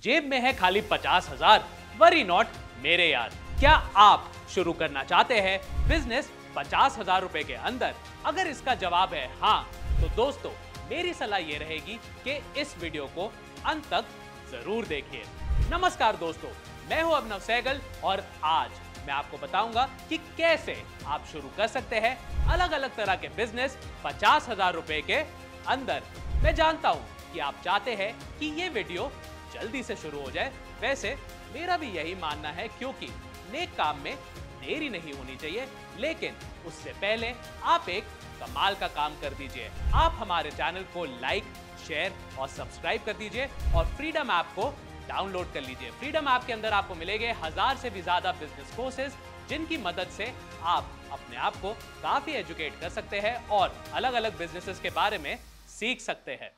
जेब में है खाली 50,000, वरी नॉट मेरे यार। क्या आप शुरू करना चाहते हैं बिजनेस 50,000 रुपए के अंदर? अगर इसका जवाब है हाँ, तो दोस्तों मेरी सलाह यह रहेगी कि इस वीडियो को अंत तक जरूर देखिए। नमस्कार दोस्तों, मैं हूं अभिनव सहगल और आज मैं आपको बताऊंगा कि कैसे आप शुरू कर सकते हैं अलग अलग तरह के बिजनेस 50,000 रुपए के अंदर। मैं जानता हूं कि आप चाहते हैं कि ये वीडियो जल्दी से शुरू हो जाए। वैसे मेरा भी यही मानना है, क्योंकि नेक काम में देरी नहीं होनी चाहिए। लेकिन उससे पहले आप एक कमाल का काम कर दीजिए। आप हमारे चैनल को लाइक, शेयर और सब्सक्राइब कर दीजिए और फ्रीडम ऐप को डाउनलोड कर लीजिए। फ्रीडम ऐप के अंदर आपको मिलेंगे 1000 से भी ज्यादा बिजनेस कोर्सेज, जिनकी मदद से आप अपने आप को काफी एजुकेट कर सकते हैं और अलग अलग बिजनेसेस के बारे में सीख सकते हैं।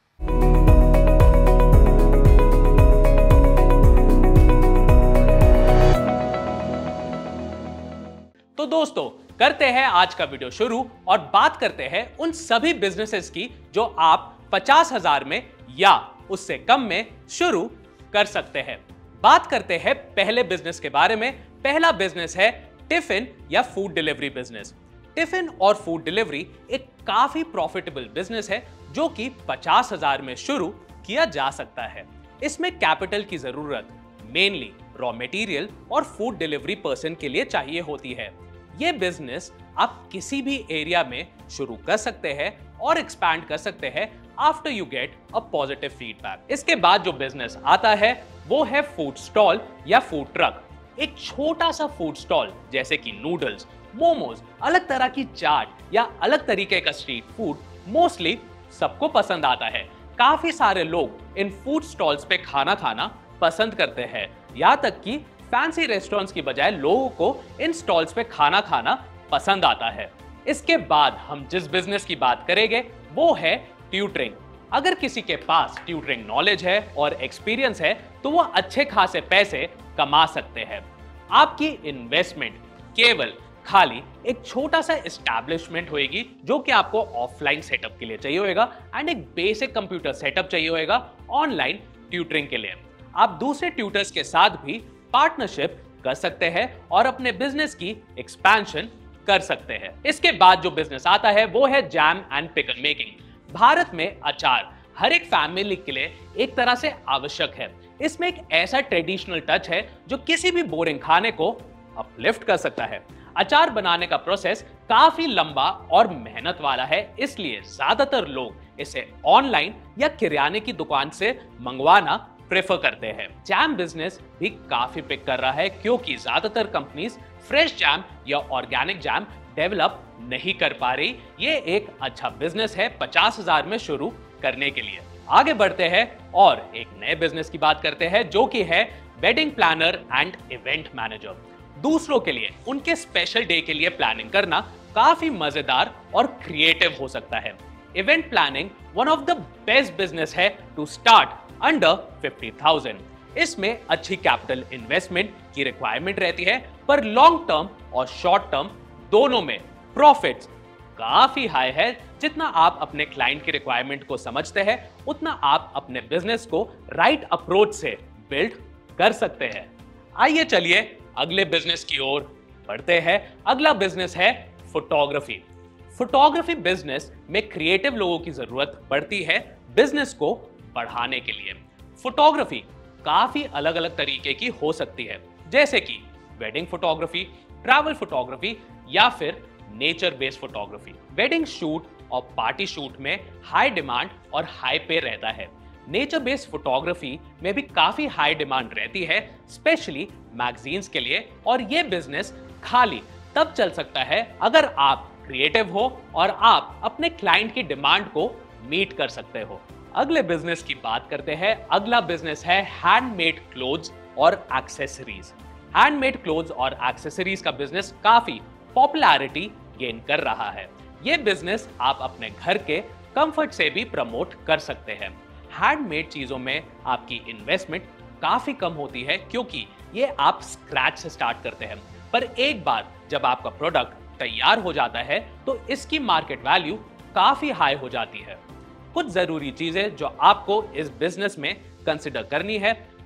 तो दोस्तों करते हैं आज का वीडियो शुरू और बात करते हैं उन सभी बिजनेसेस की जो आप 50,000 में या उससे कम में शुरू कर सकते हैं। बात करते हैं पहले बिजनेस के बारे में। पहला बिजनेस है टिफिन या फूड डिलीवरी बिजनेस। टिफिन और फूड डिलीवरी एक काफी प्रॉफिटेबल बिजनेस है जो कि 50,000 में शुरू किया जा सकता है। इसमें कैपिटल की जरूरत मेनली रॉ मटेरियल और फूड डिलीवरी पर्सन के लिए चाहिए होती है। यह बिजनेस आप किसी भी एरिया में शुरू कर सकते हैं और एक्सपैंड कर सकते हैं after you get a positive feedback. इसके बाद जो बिजनेस आता है वो है फूड स्टॉल या फूड ट्रक। एक छोटा सा फूड स्टॉल जैसे कि नूडल्स, मोमोज, अलग तरह की चाट या अलग तरीके का स्ट्रीट फूड मोस्टली सबको पसंद आता है। काफी सारे लोग इन फूड स्टॉल्स पे खाना खाना पसंद करते हैं। यहाँ तक कि फैंसी रेस्टोरेंट्स की बजाय लोगों को इन स्टॉल्स पे खाना खाना पसंद आता है। इसके बाद हम जिस बिजनेस की बात करेंगे वो है ट्यूटरिंग। अगर किसी के पास ट्यूटरिंग नॉलेज है और एक्सपीरियंस है तो वो अच्छे खासे पैसे कमा सकते हैं। आपकी इन्वेस्टमेंट केवल खाली एक छोटा सा एस्टैब्लिशमेंट होगी जो कि आपको ऑफलाइन सेटअप के लिए चाहिए होगा एंड एक बेसिक कंप्यूटर सेटअप चाहिए होगा ऑनलाइन ट्यूटरिंग के लिए। आप दूसरे ट्यूटर्स के साथ भी पार्टनरशिप कर सकते हैं और अपने बिजनेस की एक्सपेंशन कर सकते हैं। इसके बाद जो बिजनेस आता है वो है jam and pickle making. Bharat में अचार हर एक फैमिली के लिए एक तरह से आवश्यक है। इसमें एक ऐसा ट्रेडिशनल टच है जो किसी भी बोरिंग खाने को अपलिफ्ट कर सकता है। अचार बनाने का प्रोसेस काफी लंबा और मेहनत वाला है, इसलिए ज्यादातर लोग इसे ऑनलाइन या किराने की दुकान से मंगवाना प्रेफर करते हैं। जैम बिजनेस भी काफी पिक कर रहा है क्योंकि ज्यादातर कंपनीज फ्रेश जैम या ऑर्गेनिक जैम डेवलप नहीं कर पा रही। ये एक अच्छा बिजनेस है 50,000 में शुरू करने के लिए। आगे बढ़ते हैं और एक नए बिजनेस की बात करते हैं जो कि है wedding planner and event manager. दूसरों के लिए उनके स्पेशल डे के लिए प्लानिंग करना काफी मजेदार और क्रिएटिव हो सकता है। Event planning one of the best business है टू स्टार्ट अंडर 50,000। इसमें अच्छी कैपिटल इन्वेस्टमेंट की रिक्वायरमेंट रहती है, पर लॉन्ग टर्म और शॉर्ट टर्म दोनों में प्रॉफिट्स काफी हाई है। जितना आप अपने क्लाइंट की रिक्वायरमेंट को समझते हैं उतना आप अपने बिजनेस को राइट अप्रोच से बिल्ड कर सकते हैं। आइए चलिए अगले बिजनेस की ओर बढ़ते हैं। अगला बिजनेस है फोटोग्राफी। फोटोग्राफी बिजनेस में क्रिएटिव लोगों की जरूरत पड़ती है बिजनेस को बढ़ाने के लिए। फोटोग्राफी काफी अलग अलग तरीके की हो सकती है, जैसे कि वेडिंग फोटोग्राफी, ट्रैवल फोटोग्राफी या फिर nature based photography. Wedding shoot और पार्टी शूट में हाई डिमांड और हाई पे रहता है। नेचर बेस्ड फोटोग्राफी में भी काफी हाई डिमांड रहती है, स्पेशली मैगजीन्स के लिए। और यह बिजनेस खाली तब चल सकता है अगर आप क्रिएटिव हो और आप अपने क्लाइंट की डिमांड को मीट कर सकते हो। अगले बिजनेस की बात करते हैं। अगला बिजनेस है हैंडमेड क्लोथ्स और एक्सेसरीज। हैंडमेड क्लोथ्स और एक्सेसरीज का बिजनेस काफी पॉपुलैरिटी गेन कर रहा है। यह बिजनेस आप अपने घर के कंफर्ट से भी प्रमोट कर सकते हैं। हैंडमेड चीजों में आपकी इन्वेस्टमेंट काफी कम होती है क्योंकि ये आप स्क्रैच से स्टार्ट करते हैं, पर एक बार जब आपका प्रोडक्ट तैयार हो जाता है तो इसकी मार्केट वैल्यू काफी हाई हो जाती है। कुछ जरूरी चीजें जो आपको इस बिजनेस में कंसिडर करनी है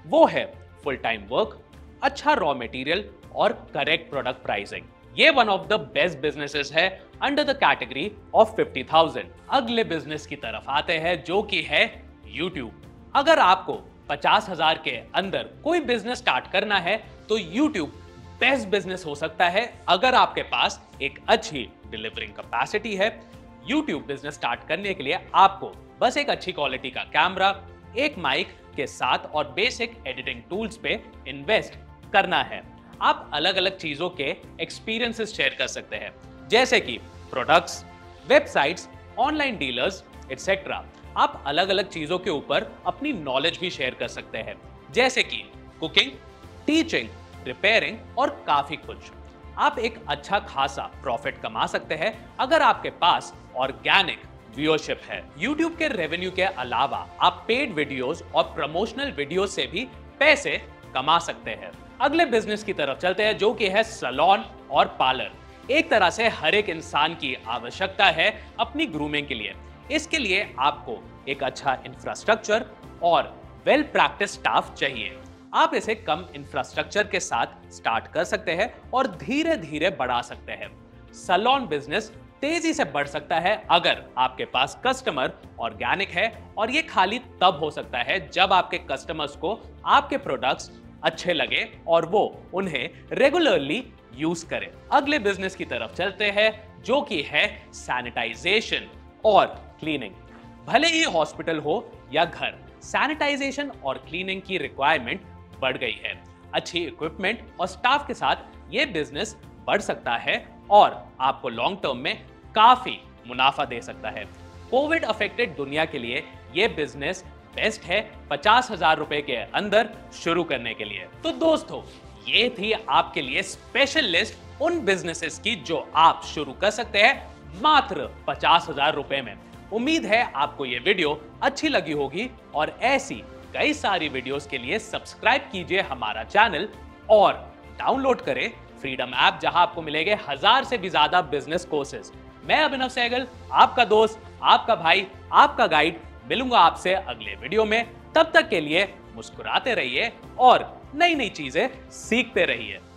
वो है फुल टाइम वर्क, अच्छा रॉ मटेरियल और करेक्ट प्रोडक्ट प्राइसिंग। ये one of the best businesses है अंडर द कैटेगरी ऑफ 50,000। अगले बिजनेस की तरफ आते हैं जो कि है YouTube। अगर आपको 50,000 के अंदर कोई बिजनेस स्टार्ट करना है तो YouTube बेस्ट बिजनेस हो सकता है अगर आपके पास एक अच्छी डिलीवरिंग कैपेसिटी है। YouTube बिजनेस स्टार्ट करने के लिए आपको बस एक अच्छी क्वालिटी का कैमरा, एक माइक के साथ और बेसिक एडिटिंग टूल्स पे इन्वेस्ट करना है। आप अलग अलग चीजों के एक्सपीरियंसेस शेयर कर सकते हैं, जैसे कि products, websites, online dealers etcetera. आप अलग अलग चीजों के ऊपर अपनी नॉलेज भी शेयर कर सकते हैं, जैसे कि कुकिंग, टीचिंग, रिपेयरिंग और काफी कुछ। आप एक अच्छा खासा प्रॉफिट कमा सकते हैं अगर आपके पास ऑर्गेनिक व्यूअरशिप है। YouTube के रेवेन्यू के अलावा आप पेड वीडियोस और प्रमोशनल वीडियोस से भी पैसे कमा सकते हैं। अगले बिजनेस की तरफ चलते हैं जो कि है सैलून और पार्लर। एक तरह से हर एक इंसान की आवश्यकता है अपनी ग्रूमिंग के लिए। इसके लिए आपको एक अच्छा इंफ्रास्ट्रक्चर और वेल प्रैक्टिस स्टाफ चाहिए। आप इसे कम इंफ्रास्ट्रक्चर के साथ स्टार्ट कर सकते हैं और धीरे धीरे बढ़ा सकते हैं। सैलून बिजनेस तेजी से बढ़ सकता है अगर आपके पास कस्टमर ऑर्गेनिक है, और ये खाली तब हो सकता है जब आपके कस्टमर्स को आपके प्रोडक्ट्स अच्छे लगे और वो उन्हें रेगुलरली यूज करें। अगले बिजनेस की तरफ चलते हैं जो कि है सैनिटाइजेशन और क्लीनिंग। भले ही हॉस्पिटल हो या घर, सैनिटाइजेशन और क्लीनिंग की रिक्वायरमेंट बढ़ गई है। अच्छी इक्विपमेंट और स्टाफ के साथ ये बिजनेस बढ़ सकता है और आपको लॉन्ग टर्म में काफी मुनाफा दे सकता है। कोविड अफेक्टेड दुनिया के लिए ये बिजनेस बेस्ट है 50,000 रुपए के अंदर शुरू करने के लिए। तो दोस्तों, ये थी आपके लिए स्पेशल लिस्ट उन बिजनेसेस की जो आप शुरू कर सकते हैं मात्र 50,000 रुपए में। उम्मीद है आपको ये वीडियो अच्छी लगी होगी और ऐसी कई सारी वीडियोस के लिए सब्सक्राइब कीजिए हमारा चैनल और डाउनलोड करें फ्रीडम ऐप, जहां आपको मिलेंगे 1000 से भी ज्यादा बिजनेस कोर्सेज। मैं अभिनव सहगल, आपका दोस्त, आपका भाई, आपका गाइड, मिलूंगा आपसे अगले वीडियो में। तब तक के लिए मुस्कुराते रहिए और नई नई चीजें सीखते रहिए।